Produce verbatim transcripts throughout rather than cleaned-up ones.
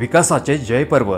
विकासाचे जयपर्व।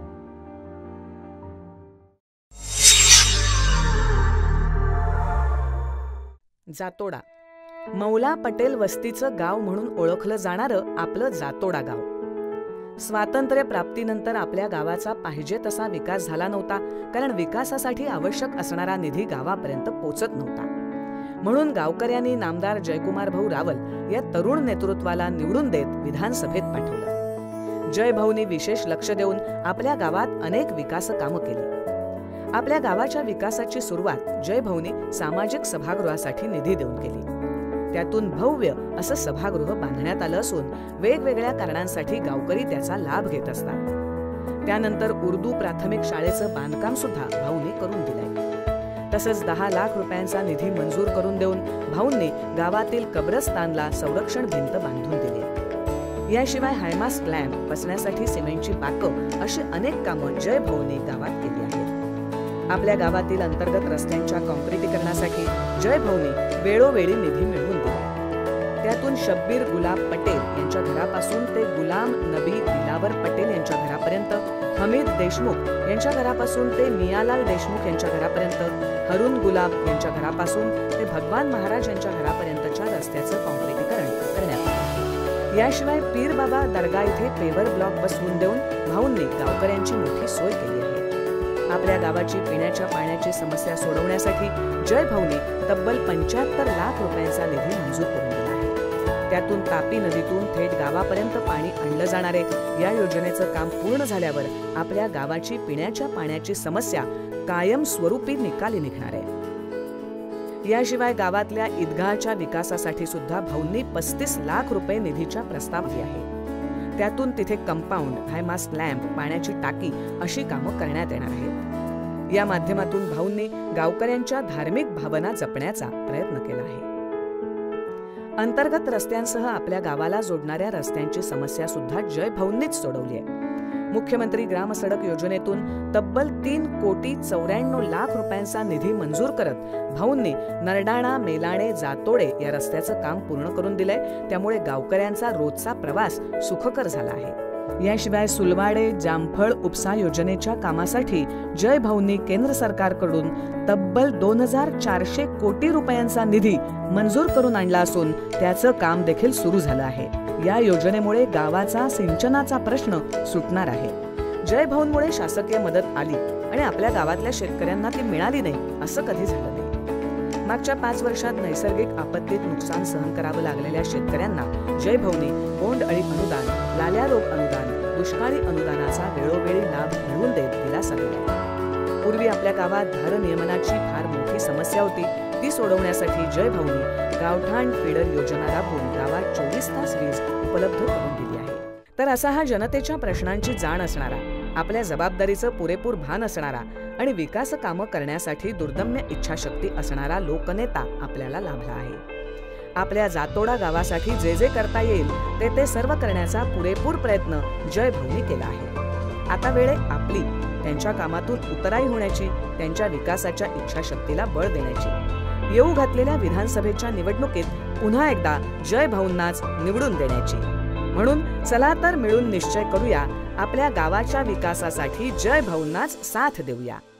जातोडा मौला पटेल वस्तीचं गाव म्हणून ओळखलं जाणारं आपलं जातोडा गाव। स्वातंत्र्य प्राप्तीनंतर आपल्या गावाचा पाहिजे तसा विकास झाला नव्हता, कारण विकासासाठी आवश्यक असणारा निधी गावापर्यंत पोचत नव्हता। म्हणून गावकऱ्यांनी नामदार जयकुमार भाऊ रावल या तरुण नेतृत्वाला निवडून देत विधानसभेत पाठवलं। जयभाऊंनी विशेष लक्ष देऊन आपल्या गावात अनेक विकास कामं केली। आपल्या गावाच्या विकासाची सुरुवात जयभाऊंनी सामाजिक सभागृहासाठी निधी देऊन केली। त्यातून भव्य असं सभागृह बांधण्यात आलं असून वेगवेगळ्या कारणांसाठी गावकरी त्याचा लाभ घेत असतात। त्यानंतर उर्दू प्राथमिक शाळेचं बांधकाम सुद्धा भाऊंनी करून दिलंय। तसंच दहा लाख रुपयांचा निधी मंजूर करून देऊन भाऊंनी गावातील कब्रस्तानला संरक्षण भिंत बांधून दिली। याशिवाय हायमास्ट लॅम्प बसण्यासाठी सिमेंटची पाकं अशी अनेक कामं जयभाऊंनी गावात केली आहेत। आपल्या गावातील अंतर्गत रस्त्यांच्या काँक्रिटीकरणासाठी जयभाऊंनी वेळोवेळी निधी मिळवून दिला। त्यातून शब्बीर गुलाब पटेल यांच्या घरापासून ते गुलाम नबी दिलावर पटेल यांच्या घरापर्यंत, हमीद देशमुख यांच्या घरापासून ते मियालाल देशमुख यांच्या घरापर्यंत, हरून गुलाब यांच्या घरापासून ते भगवान महाराज यांच्या घरापर्यंतच्या रस्त्याचं काँक्रिटीकरण करण्यात आलं। याशिवाय पीर बाबा दर्गा इथे पेवर ब्लॉक बसवून देऊन भाऊंनी गावकऱ्यांची मोठी सोय केली आहे। आपल्या गावाची पिण्याच्या पाण्याची समस्या सोडवण्यासाठी जयभाऊंनी तब्बल पंच्याहत्तर लाख रुपयांचा निधी मंजूर करून दिला आहे। त्यातून तापी नदीतून थेट गावापर्यंत पाणी आणलं जाणारे या योजनेचं काम पूर्ण झाल्यावर आपल्या गावाची पिण्याच्या पाण्याची समस्या कायमस्वरूपी निकाली निघणार आहे। याशिवाय गावातल्या ईदगाहच्या विकासासाठी सुद्धा भाऊंनी पस्तीस लाख रुपये निधीचा प्रस्ताव दिला आहे। त्यातून तिथे कंपाऊंड, हायमास्ट लॅम्प, पाण्याची टाकी अशी कामं करण्यात येणार आहेत। या माध्यमातून भाऊंनी गावकऱ्यांच्या धार्मिक भावना जपण्याचा प्रयत्न केला आहे। अंतर्गत रस्त्यांसह आपल्या गावाला जोडणाऱ्या रस्त्यांची समस्या सुद्धा जयभाऊंनीच सोडवली आहे। मुख्यमंत्री ग्राम सडक योजनेतून तब्बल तीन कोटी चौऱ्याण्णव लाख रुपयांचा निधी मंजूर करत भाऊंनी नरडाणा मेलाणे जातोडे या रस्त्याचं काम पूर्ण करून दिलंय। त्यामुळे गावकऱ्यांचा रोजचा प्रवास सुखकर झाला आहे। याशिवाय सुलवाडे जामफळ उपसा योजनेच्या कामासाठी जयभाऊंनी केंद्र सरकारकडून तब्बल दोन हजार चारशे कोटी रुपयांचा निधी मंजूर करून आणला असून त्याचं काम देखील सुरू झालं आहे। या योजनेमुळे गावाचा सिंचनाचा प्रश्न सुटणार आहे। जयभाऊंमुळे शासकीय मदत आली आणि आपल्या गावातल्या शेतकऱ्यांना ती मिळाली नाही असं कधी झालं नाही। मागच्या पाच वर्षात नैसर्गिक आपत्तीत नुकसान सहन करावं लागलेल्या शेतकऱ्यांना जयभाऊंनी बोंडअळी अनुदान, लाल्या रोग अनुदान, दुष्काळी अनुदानाचा वेळोवेळी लाभ मिळवून देत दिलासा दिला। पूर्वी आपल्या गावात धार नियमनाची फार मोठी समस्या होती, ती सोडवण्यासाठी जयभाऊंनी गावठाण फीडर योजना राबवून गावात चोवीस तास वीज उपलब्ध करून दिली आहे। तर असा हा जनतेच्या प्रश्नांची जाण असणारा, आपल्या जबाबदारीचं पुरेपूर भान असणारा आणि विकास कामं करण्यासाठी दुर्दम्य इच्छाशक्ती असणारा लोकनेता आपल्याला लाभला आहे। आपल्या जातोडा गावासाठी जे जे करता येईल ते ते सर्व करण्याचा पुरेपूर प्रयत्न जयभाऊंनी केला आहे। आता वेळ आपली त्यांच्या कामातून उतराई होण्याची, त्यांच्या विकासाच्या इच्छाशक्तीला बळ देण्याची, येऊ घातलेल्या विधानसभेच्या निवडणुकीत पुन्हा एकदा जयभाऊंनाच निवडून देण्याची। म्हणून चला तर मिळून निश्चय करूया, आपल्या गावाच्या विकासासाठी जयभाऊंनाच साथ देऊया।